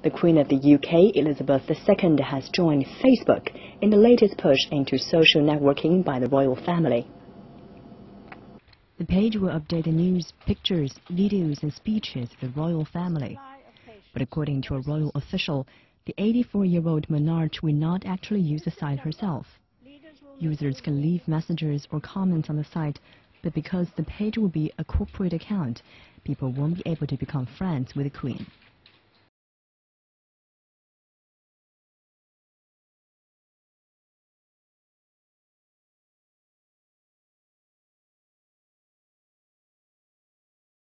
The Queen of the UK, Elizabeth II, has joined Facebook in the latest push into social networking by the royal family. The page will update the news, pictures, videos and speeches of the royal family. But according to a royal official, the 84-year-old monarch will not actually use the site herself. Users can leave messages or comments on the site, but because the page will be a corporate account, people won't be able to become friends with the Queen.